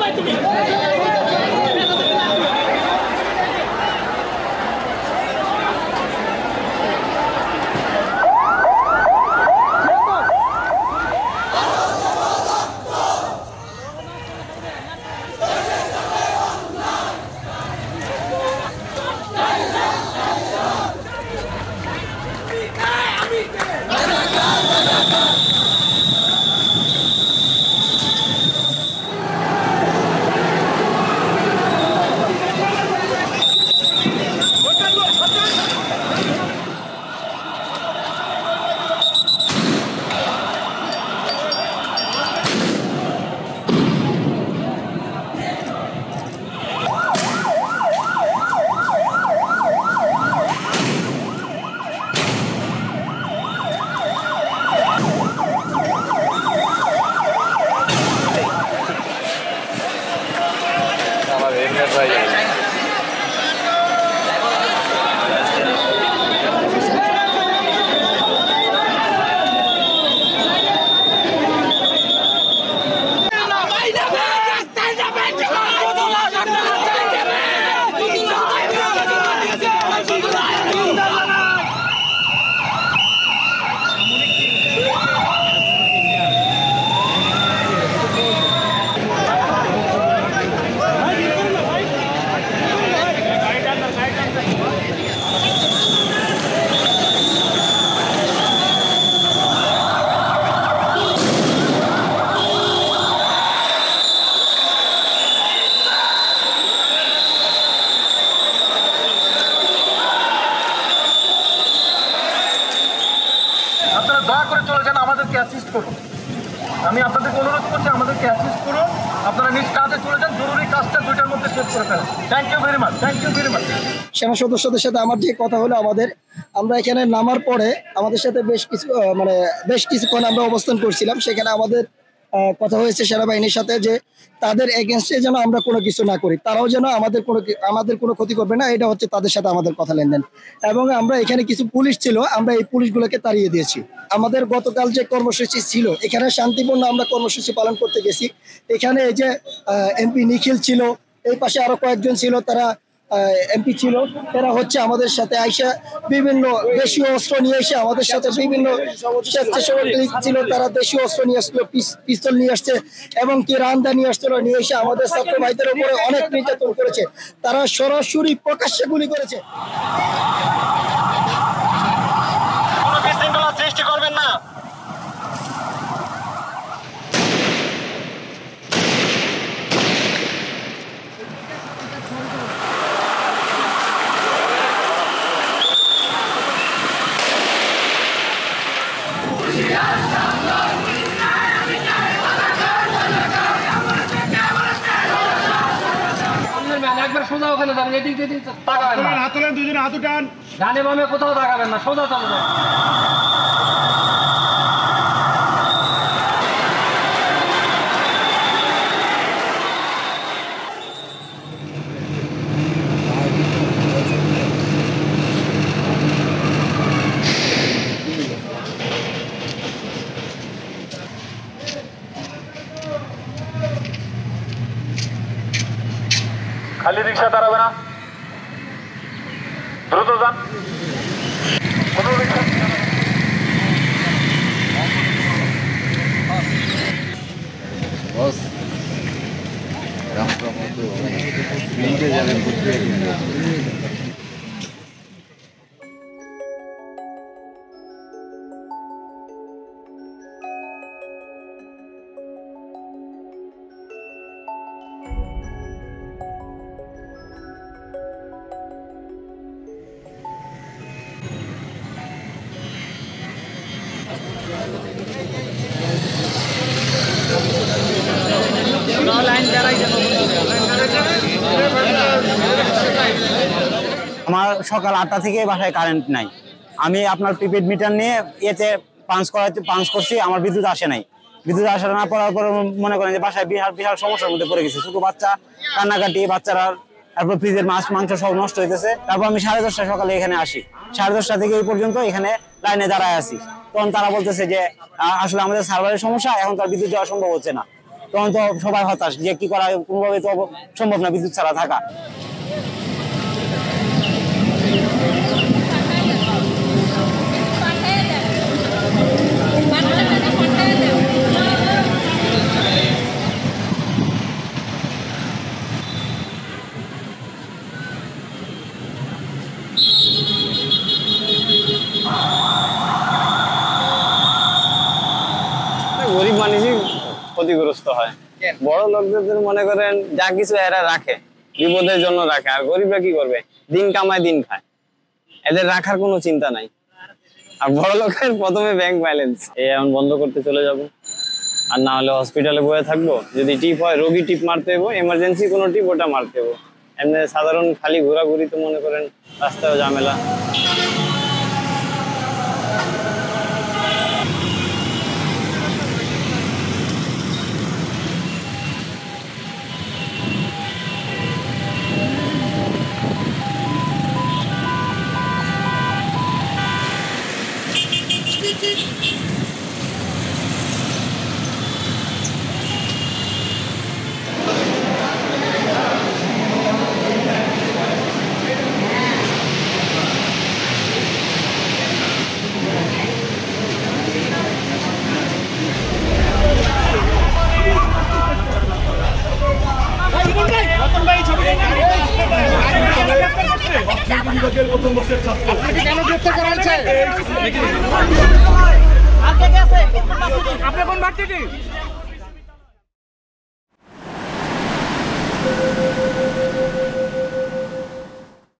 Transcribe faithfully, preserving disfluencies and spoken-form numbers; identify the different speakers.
Speaker 1: আমি আপনাদেরকে অনুরোধ করছি আমাদেরকে অ্যাসিস্ট করুন, আপনারা নিজ কাজে চলে যান, জরুরি কাজটা দুইটার মধ্যে শেষ করে ফেলেন। Thank you very much, thank you very much.
Speaker 2: সেনা সদস্যদের সাথে আমার যে কথা হলো, আমাদের আমরা এখানে নামার পরে আমাদের সাথে বেশ কিছু মানে বেশ কিছুক্ষণ আমরা অবস্থান করছিলাম। সেখানে আমাদের কথা হয়েছে সেনাবাহিনীর সাথে যে তাদের এগেনস্টে যেন আমরা কোনো কিছু না করি, তারাও যেন আমাদের কোনো আমাদের কোনো ক্ষতি করবে না, এটা হচ্ছে তাদের সাথে আমাদের কথা লেনদেন। এবং আমরা এখানে কিছু পুলিশ ছিল, আমরা এই পুলিশগুলোকে তাড়িয়ে দিয়েছি। আমাদের গতকাল যে কর্মসূচি ছিল, এখানে শান্তিপূর্ণ আমরা কর্মসূচি পালন করতে গেছি। এখানে এই যে এমপি নিখিল ছিল, এই পাশে আরো কয়েকজন ছিল, তারা এমপি ছিল, এরা হচ্ছে আমাদের সাথে আইসা বিভিন্ন দেশীয় অস্ত্র নিয়ে এসে আমাদের সাথে বিভিন্ন স্বেচ্ছাসেবক ছিল, তারা দেশীয় অস্ত্র নিয়ে আসছিল, পিস্তল নিয়ে আসছে এবং কি রান্দা নিয়ে আসছিল, নিয়ে এসে আমাদের ছাত্র ভাইদের উপরে অনেক নির্যাতন করেছে। তারা সরাসরি প্রকাশ্যে গুলি করেছে।
Speaker 1: কোনো বিশৃঙ্খলা সৃষ্টি করবেন না।
Speaker 3: একবার সোজা ওখানে যাবেন, এদিক এদিক তাকাবেন না, হাত তোলেন, দুজনে হাত উঠান, ডানে বামে কোথাও তাকাবেন না, সোজা চলে যাবেন।
Speaker 1: খালি রিক্সা দাঁড়াবে না, দ্রুত যান। কোনো রিক্সা
Speaker 4: বস রামপুরা মতো মিলতে যাবেন বুঝতে
Speaker 5: আমার সকাল আটটা থেকে বাসায় কারেন্ট নাই। আমি আপনার প্রিপেড মিটার নিয়ে এতে পাঞ্চ করাতে পাঞ্চ করছি, আমার বিদ্যুৎ আসে নাই। বিদ্যুৎ আসা না পড়ার পর মনে করেন যে বাসায় বিশাল বিশাল সমস্যার মধ্যে পড়ে গেছে। শুধু বাচ্চা কান্নাকাটি, বাচ্চারা, তারপর ফ্রিজের মাছ মাংস সব নষ্ট হইতেছে। তারপর আমি সাড়ে দশটা সকালে এখানে আসি, সাড়ে দশটা থেকে এই পর্যন্ত এখানে লাইনে দাঁড়ায় আছি। তখন তারা বলতেছে যে আসলে আমাদের সার্ভারের সমস্যা, এখন তার বিদ্যুৎ দেওয়া সম্ভব হচ্ছে না। তখন তো সবাই হতাশ যে কি করা, কোনোভাবে তো সম্ভব না বিদ্যুৎ ছাড়া থাকা।
Speaker 6: গরিব মানুষই ক্ষতিগ্রস্ত হয়। বড় লোকদের মনে করেন যা কিছু এরা রাখে বিপদের জন্য রাখে, আর গরিবরা কি করবে, দিন কামায় দিন খায়, এদের রাখার কোনো চিন্তা নাই। আর বড় লোকের প্রথমে ব্যাংক ব্যালেন্স, এই এখন বন্ধ করতে চলে যাব, আর না হলে হসপিটালে বয়ে থাকবো। যদি টিপ হয় রোগী টিপ মারতে হবো, এমার্জেন্সি কোনো টিপ ওটা মারতে হবো। এমনি সাধারণ খালি ঘোরাঘুরি তো মনে করেন রাস্তায় ঝামেলা।
Speaker 1: আপনি কোন ভার্সিটি?